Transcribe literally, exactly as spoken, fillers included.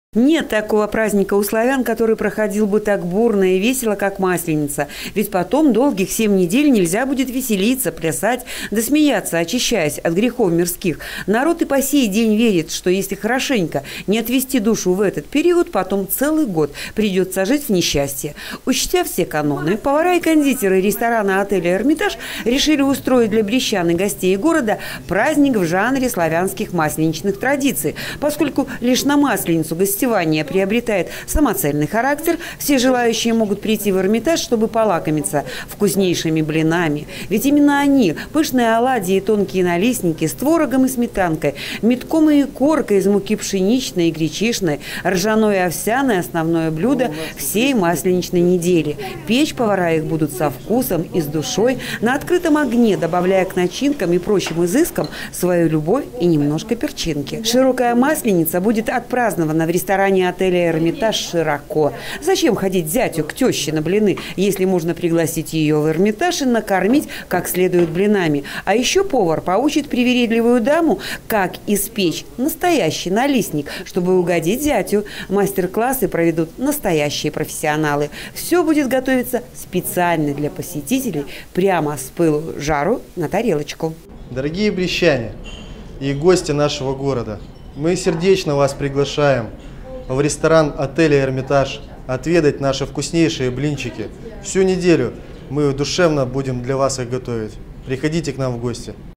Нет такого праздника у славян, который проходил бы так бурно и весело, как Масленица. Ведь потом долгих семь недель нельзя будет веселиться, плясать, да смеяться, очищаясь от грехов мирских. Народ и по сей день верит, что если хорошенько не отвести душу в этот период, потом целый год придется жить в несчастье. Учтя все каноны, повара и кондитеры ресторана отеля «Эрмитаж» решили устроить для брестян и гостей города праздник в жанре славянских масленичных традиций. Поскольку лишь на Масленицу гостей приобретает самоцельный характер, все желающие могут прийти в Эрмитаж, чтобы полакомиться вкуснейшими блинами. Ведь именно они, пышные оладьи и тонкие налистники с творогом и сметанкой, метком и коркой из муки пшеничной и гречишной, ржаной и овсяной – основное блюдо всей масленичной недели. Печь повара их будут со вкусом и с душой, на открытом огне, добавляя к начинкам и прочим изыскам свою любовь и немножко перчинки. Широкая Масленица будет отпразднована в ресторане В ресторане отеля «Эрмитаж» широко. Зачем ходить зятю к теще на блины, если можно пригласить ее в Эрмитаж и накормить как следует блинами? А еще повар поучит привередливую даму, как испечь настоящий налистник, чтобы угодить зятю. Мастер-классы проведут настоящие профессионалы. Все будет готовиться специально для посетителей, прямо с пылу жару на тарелочку. Дорогие брестяне и гости нашего города, мы сердечно вас приглашаем в ресторан отеля «Эрмитаж» отведать наши вкуснейшие блинчики. Всю неделю мы душевно будем для вас их готовить. Приходите к нам в гости.